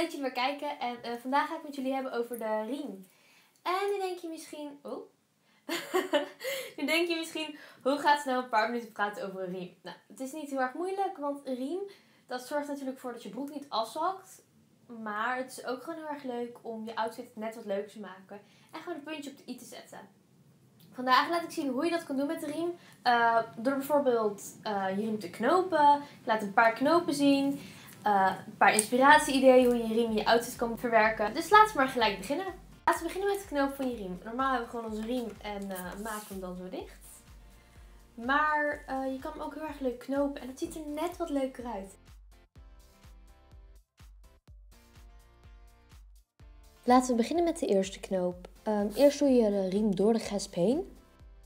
dat jullie weer kijken en vandaag ga ik met jullie hebben over de riem. En nu denk je misschien... Oh. Nu denk je misschien, hoe gaat het nou een paar minuten praten over een riem? Nou, het is niet heel erg moeilijk, want een riem, dat zorgt natuurlijk voor dat je broek niet afzakt. Maar het is ook gewoon heel erg leuk om je outfit net wat leuker te maken. En gewoon een puntje op de i te zetten. Vandaag laat ik zien hoe je dat kan doen met de riem. Door bijvoorbeeld je riem te knopen. Ik laat een paar knopen zien. Een paar inspiratie-ideeën hoe je je riem in je outfit kan verwerken. Dus laten we maar gelijk beginnen. Laten we beginnen met het knopen van je riem. Normaal hebben we gewoon onze riem en maken hem dan zo dicht. Maar je kan hem ook heel erg leuk knopen en het ziet er net wat leuker uit. Laten we beginnen met de eerste knoop. Eerst doe je de riem door de gesp heen.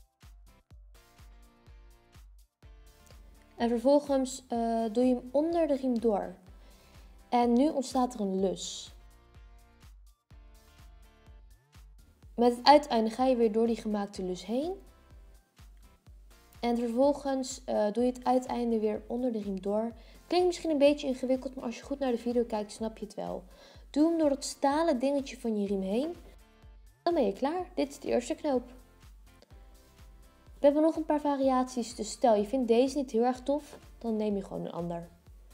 En vervolgens doe je hem onder de riem door. En nu ontstaat er een lus. Met het uiteinde ga je weer door die gemaakte lus heen. En vervolgens doe je het uiteinde weer onder de riem door. Klinkt misschien een beetje ingewikkeld, maar als je goed naar de video kijkt, snap je het wel. Doe hem door het stalen dingetje van je riem heen. Dan ben je klaar. Dit is de eerste knoop. We hebben nog een paar variaties, dus stel je vindt deze niet heel erg tof, dan neem je gewoon een ander.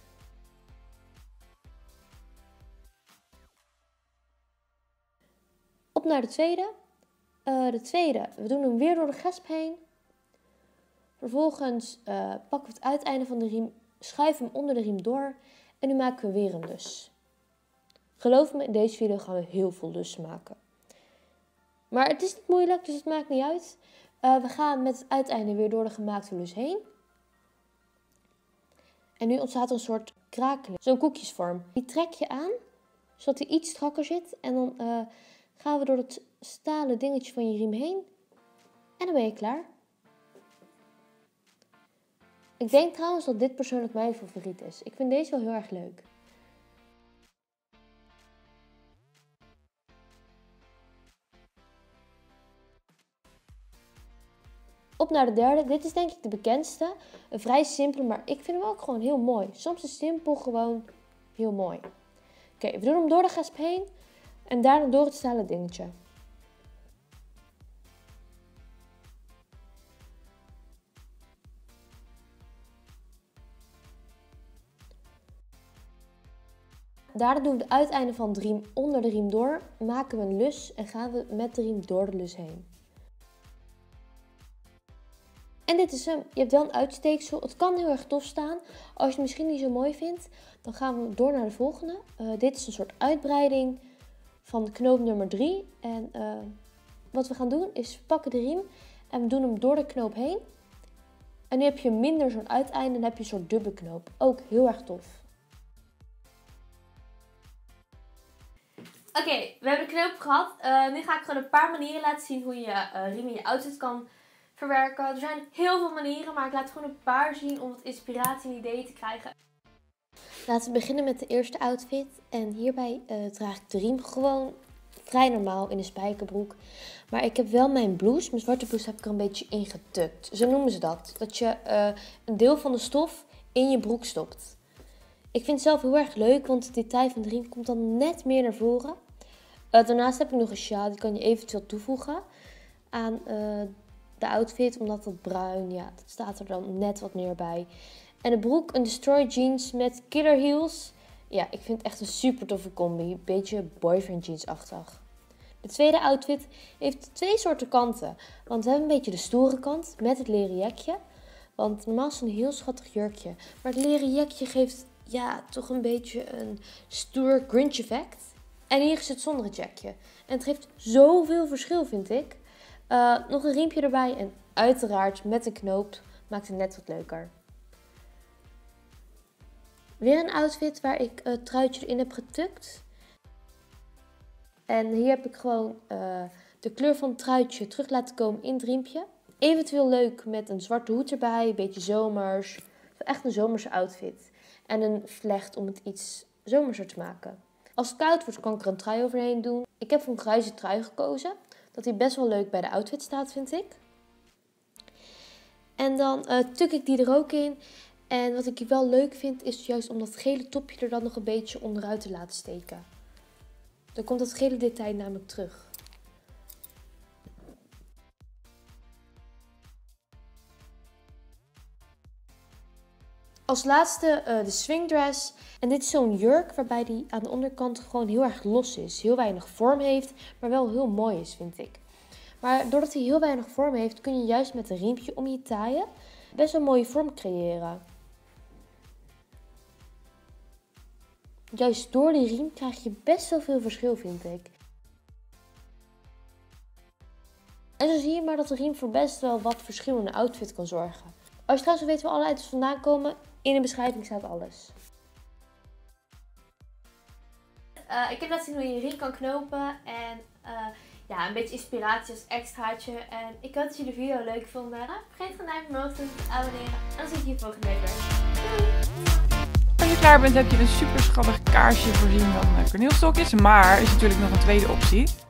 Op naar de tweede. We doen hem weer door de gesp heen. Vervolgens pakken we het uiteinde van de riem, schuiven hem onder de riem door en nu maken we weer een lus. Geloof me, in deze video gaan we heel veel lussen maken. Maar het is niet moeilijk, dus het maakt niet uit. We gaan met het uiteinde weer door de gemaakte lus heen. En nu ontstaat er een soort krakeling, zo'n koekjesvorm. Die trek je aan, zodat hij iets strakker zit. En dan gaan we door het stalen dingetje van je riem heen. En dan ben je klaar. Ik denk trouwens dat dit persoonlijk mijn favoriet is. Ik vind deze wel heel erg leuk. Op naar de derde. Dit is denk ik de bekendste. Een vrij simpele, maar ik vind hem ook gewoon heel mooi. Soms is simpel gewoon heel mooi. Oké, we doen hem door de gesp heen en daarna door het stalen dingetje. Daarna doen we het uiteinde van de riem onder de riem door, maken we een lus en gaan we met de riem door de lus heen. En dit is hem. Je hebt wel een uitsteeksel. Het kan heel erg tof staan. Als je het misschien niet zo mooi vindt, dan gaan we door naar de volgende. Dit is een soort uitbreiding van knoop nummer 3. En wat we gaan doen is, we pakken de riem en we doen hem door de knoop heen. En nu heb je minder zo'n uiteinde en dan heb je een soort dubbele knoop. Ook heel erg tof. Oké, we hebben de knoop gehad. Nu ga ik gewoon een paar manieren laten zien hoe je riem in je outfit kan verwerken. Er zijn heel veel manieren, maar ik laat gewoon een paar zien om wat inspiratie en ideeën te krijgen. Laten we beginnen met de eerste outfit. En hierbij draag ik de riem gewoon vrij normaal in een spijkerbroek. Maar ik heb wel mijn blouse, mijn zwarte blouse, heb ik er een beetje ingetukt. Zo noemen ze dat. Dat je een deel van de stof in je broek stopt. Ik vind het zelf heel erg leuk, want het detail van de riem komt dan net meer naar voren. Daarnaast heb ik nog een sjaal, die kan je eventueel toevoegen aan de outfit, omdat dat bruin, ja, dat staat er dan net wat meer bij. En de broek, een Destroy jeans met killer heels. Ja, ik vind het echt een super toffe combi. Beetje boyfriend jeans-achtig. De tweede outfit heeft twee soorten kanten. Want we hebben een beetje de stoere kant met het leren jekje. Want normaal is het een heel schattig jurkje. Maar het leren jekje geeft ja, toch een beetje een stoer Grinch effect. En hier is het zonder het jekje. En het geeft zoveel verschil, vind ik. Nog een riempje erbij en uiteraard met een knoop maakt het net wat leuker. Weer een outfit waar ik het truitje erin heb getukt. En hier heb ik gewoon de kleur van het truitje terug laten komen in het riempje. Eventueel leuk met een zwarte hoed erbij, een beetje zomers. Echt een zomerse outfit. En een vlecht om het iets zomerser te maken. Als het koud wordt kan ik er een trui overheen doen. Ik heb voor een grijze trui gekozen. Dat die best wel leuk bij de outfit staat, vind ik. En dan tuk ik die er ook in. En wat ik wel leuk vind is juist om dat gele topje er dan nog een beetje onderuit te laten steken. Dan komt dat gele detail namelijk terug. Als laatste de swingdress. En dit is zo'n jurk waarbij die aan de onderkant gewoon heel erg los is. Heel weinig vorm heeft, maar wel heel mooi is, vind ik. Maar doordat hij heel weinig vorm heeft, kun je juist met een riempje om je taaien best wel een mooie vorm creëren. Juist door die riem krijg je best wel veel verschil, vind ik. En zo zie je maar dat de riem voor best wel wat verschil in de outfit kan zorgen. Als je trouwens wil weten waar alle items vandaan komen, in de beschrijving staat alles. Ik heb laten zien hoe je riem kan knopen en ja, een beetje inspiratie als extraatje. En ik hoop dat jullie de video leuk vonden. Vergeet geen duimpje omhoog te abonneren en dan zie ik je volgende week weer. Doei! Als je klaar bent heb je een super schattig kaarsje voorzien van corneelstokjes, maar is natuurlijk nog een tweede optie.